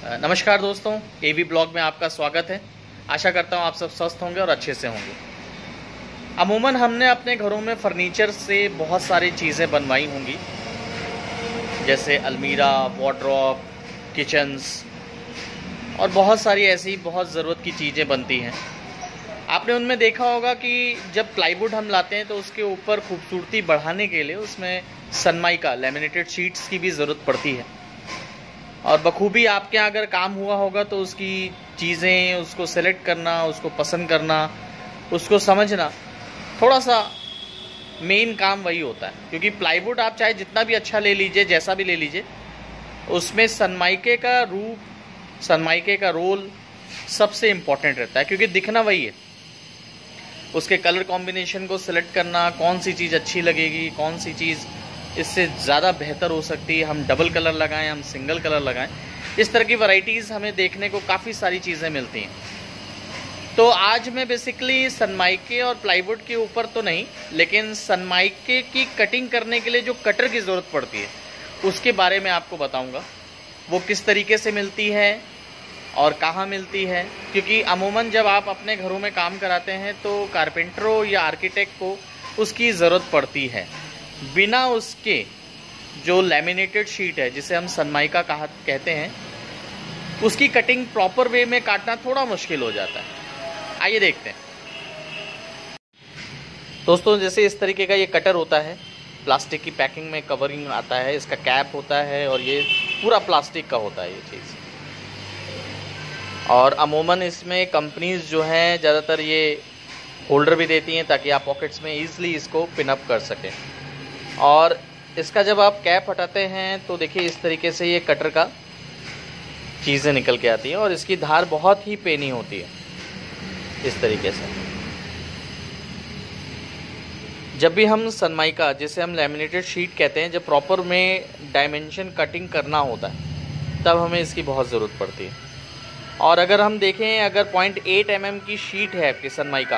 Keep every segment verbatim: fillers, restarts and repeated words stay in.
नमस्कार दोस्तों, एवी ब्लॉग में आपका स्वागत है। आशा करता हूँ आप सब स्वस्थ होंगे और अच्छे से होंगे। अमूमन हमने अपने घरों में फर्नीचर से बहुत सारी चीज़ें बनवाई होंगी, जैसे अलमीरा, वार्डरोब, किचन्स और बहुत सारी ऐसी बहुत ज़रूरत की चीज़ें बनती हैं। आपने उनमें देखा होगा कि जब प्लाईवुड हम लाते हैं तो उसके ऊपर खूबसूरती बढ़ाने के लिए उसमें सनमाइका लैमिनेटेड शीट्स की भी ज़रूरत पड़ती है। और बखूबी आपके यहाँ अगर काम हुआ होगा तो उसकी चीज़ें, उसको सेलेक्ट करना, उसको पसंद करना, उसको समझना, थोड़ा सा मेन काम वही होता है। क्योंकि प्लाईवुड आप चाहे जितना भी अच्छा ले लीजिए, जैसा भी ले लीजिए, उसमें सनमाइके का रूप, सनमाइके का रोल सबसे इम्पॉर्टेंट रहता है, क्योंकि दिखना वही है। उसके कलर कॉम्बिनेशन को सिलेक्ट करना, कौन सी चीज़ अच्छी लगेगी, कौन सी चीज़ इससे ज़्यादा बेहतर हो सकती है, हम डबल कलर लगाएं, हम सिंगल कलर लगाएं, इस तरह की वैरायटीज़ हमें देखने को काफ़ी सारी चीज़ें मिलती हैं। तो आज मैं बेसिकली सनमाइके और प्लाईवुड के ऊपर तो नहीं, लेकिन सनमाइके की कटिंग करने के लिए जो कटर की ज़रूरत पड़ती है उसके बारे में आपको बताऊंगा। वो किस तरीके से मिलती है और कहाँ मिलती है। क्योंकि अमूमन जब आप अपने घरों में काम कराते हैं तो कारपेंटरों या आर्किटेक्ट को उसकी ज़रूरत पड़ती है। बिना उसके जो लैमिनेटेड शीट है, जिसे हम सनमाइका कहा कहते हैं, उसकी कटिंग प्रॉपर वे में काटना थोड़ा मुश्किल हो जाता है। आइए देखते हैं दोस्तों। जैसे इस तरीके का ये कटर होता है, प्लास्टिक की पैकिंग में कवरिंग आता है, इसका कैप होता है और ये पूरा प्लास्टिक का होता है ये चीज़। और अमूमन इसमें कंपनीज जो हैं ज़्यादातर ये होल्डर भी देती हैं ताकि आप पॉकेट्स में ईजिली इसको पिन अप कर सकें। और इसका जब आप कैप हटाते हैं तो देखिए इस तरीके से ये कटर का चीज़ें निकल के आती हैं और इसकी धार बहुत ही पेनी होती है इस तरीके से। जब भी हम सनमाइका, जिसे हम लैमिनेटेड शीट कहते हैं, जब प्रॉपर में डायमेंशन कटिंग करना होता है तब हमें इसकी बहुत ज़रूरत पड़ती है। और अगर हम देखें, अगर पॉइंट एट एम एम की शीट है आपकी सनमाइका,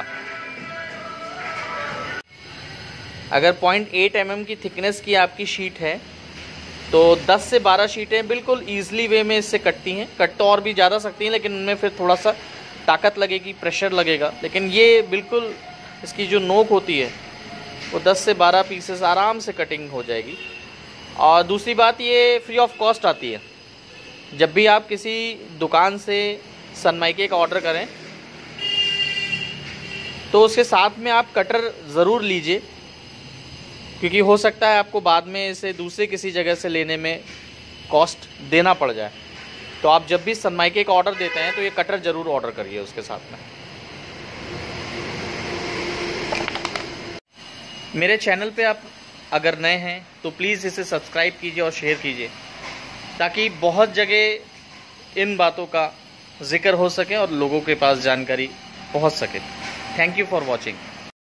अगर पॉइंट एट एम एम की थिकनेस की आपकी शीट है तो दस से बारह शीटें बिल्कुल ईजिली वे में इससे कटती हैं। कट तो और भी ज़्यादा सकती हैं, लेकिन उनमें फिर थोड़ा सा ताकत लगेगी, प्रेशर लगेगा। लेकिन ये बिल्कुल इसकी जो नोक होती है वो दस से बारह पीसेस आराम से कटिंग हो जाएगी। और दूसरी बात, ये फ्री ऑफ कॉस्ट आती है। जब भी आप किसी दुकान से सनमाइके का ऑर्डर करें तो उसके साथ में आप कटर ज़रूर लीजिए, क्योंकि हो सकता है आपको बाद में इसे दूसरे किसी जगह से लेने में कॉस्ट देना पड़ जाए। तो आप जब भी सनमाइके का ऑर्डर देते हैं तो ये कटर ज़रूर ऑर्डर करिए उसके साथ में। मेरे चैनल पे आप अगर नए हैं तो प्लीज़ इसे सब्सक्राइब कीजिए और शेयर कीजिए, ताकि बहुत जगह इन बातों का जिक्र हो सके और लोगों के पास जानकारी पहुंच सके। Thank you for watching.